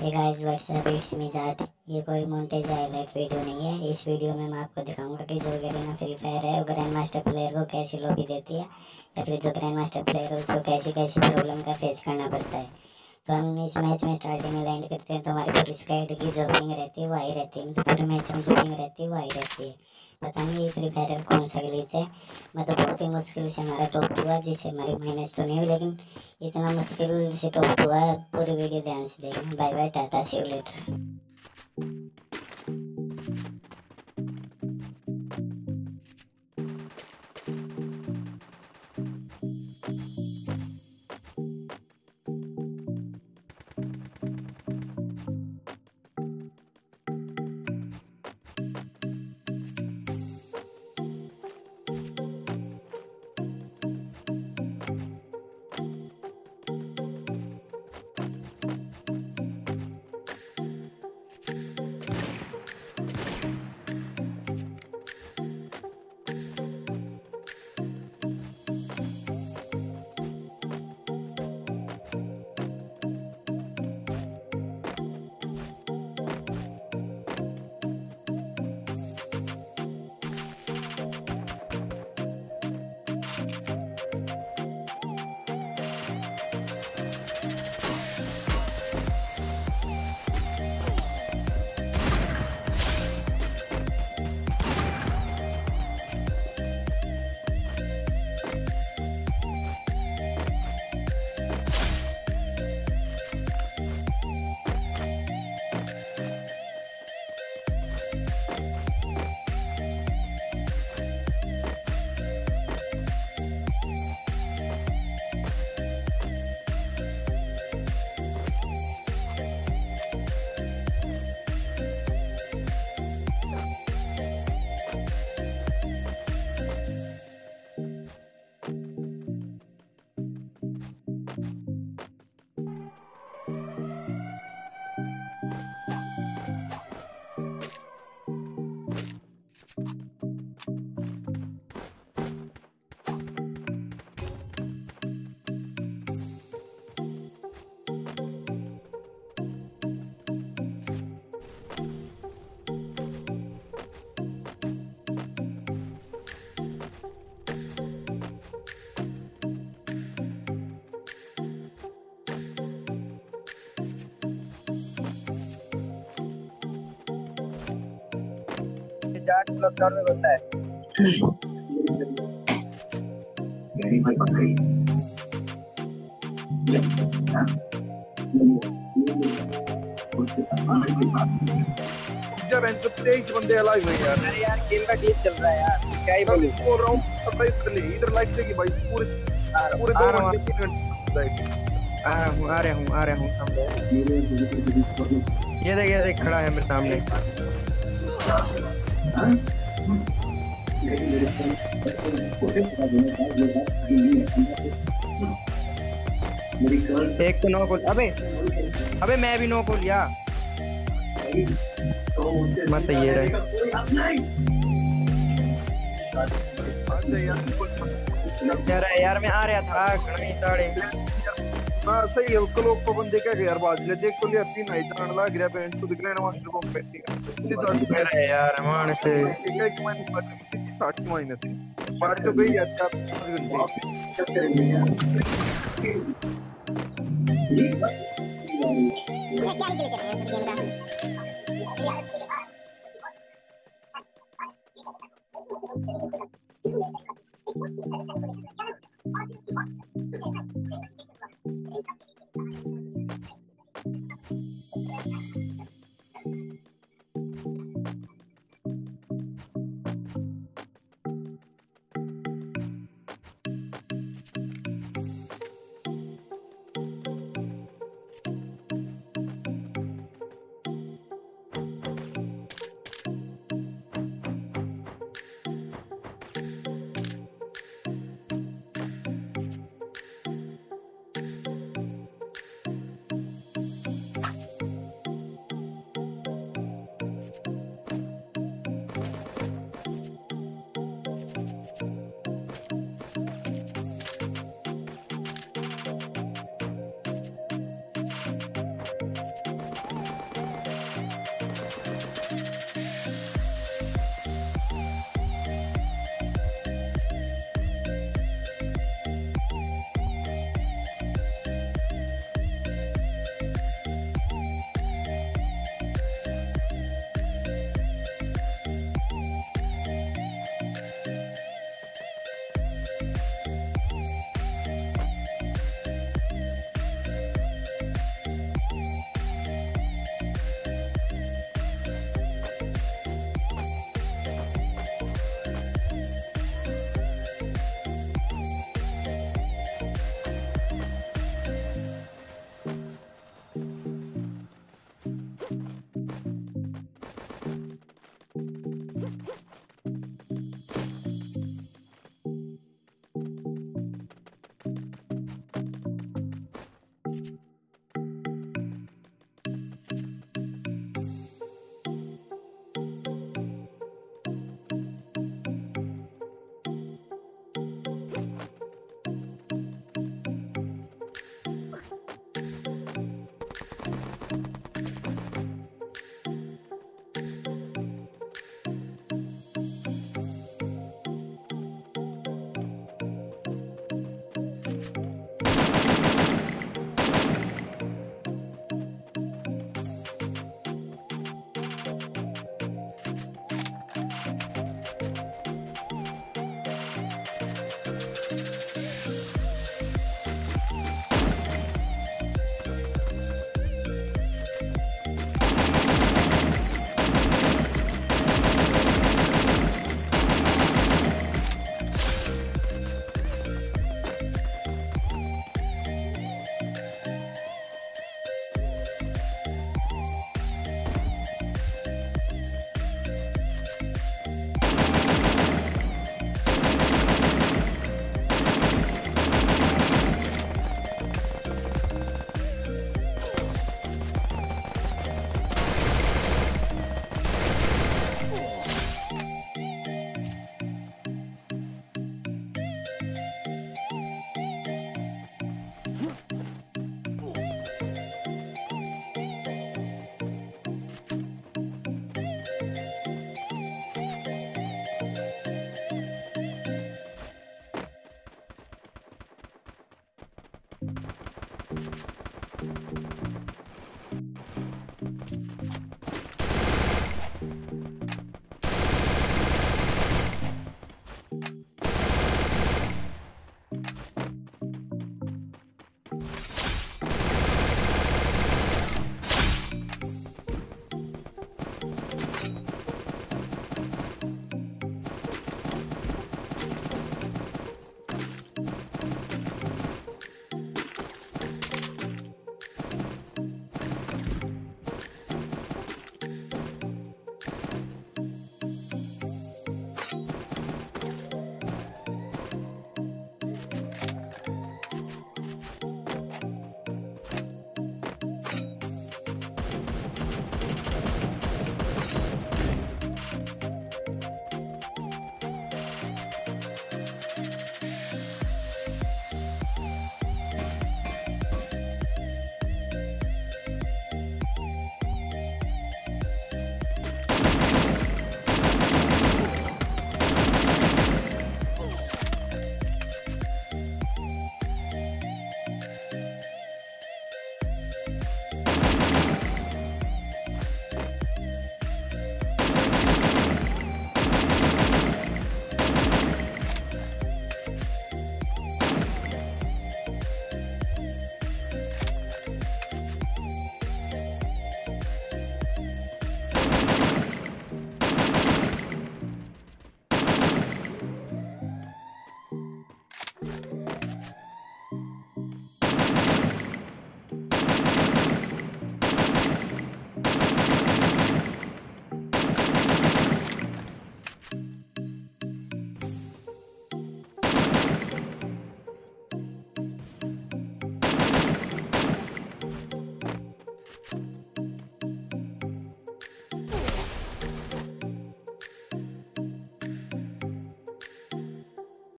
Hey guys what's up, it's me Jat. ये कोई montage highlight video नहीं है। इस वीडियो में मैं आपको दिखाऊंगा कि जो गरीना फ्री फायर है वो ग्रैंड मास्टर प्लेयर को कैसी लॉबी देती है, या फिर जो ग्रैंड मास्टर प्लेयर है उसको कैसी कैसी प्रॉब्लम का फेस करना पड़ता है। तो हम इस मैच में स्टार्टिंग में लैंड करते हैं तो हमारी पूरी स्क्वाड की जो पिंग रहती है वो हाई रहती है, मतलब पूरे मैच में जो पिंग रहती है वो हाई रहती है। पता नहीं ये फ्री फायर का कौन सा ग्लिच है, मतलब बहुत ही मुश्किल से हमारा टॉप हुआ, जिससे हमारी माइनस तो नहीं हुई, लेकिन इतना मुश्किल से टॉप हुआ है। पूरी वीडियो ध्यान से देखना। Bye bye, tata, see you later. Jat lockdown में बनता है। जब एंड 23 बंदे अलग हुए यार। अरे यार गेम का गेम चल रहा है यार, क्या ही बोलूं। बोल रहा हूँ सब्सक्राइब कर ले इधर, लाइक से कि भाई पूरे 2 घंटे 3 घंटे आ रहा हूँ सामने। ये देख खड़ा है मेरे सामने। एक तो नो गोल। अबे मैं भी नो गोल लिया। मत ये रहे यार मैं आ रहा था घड़ी साढ़े। हाँ सही है, कलो को बंदे क्या यार बात ले देख तो लिया 3 आई तरह लग रहा है तो दिख रहा है मास्टर बम बैठी है अरे यार मान से एक माइनस बात किसी की 60 माइनस है बात तो गई यार। आप क्या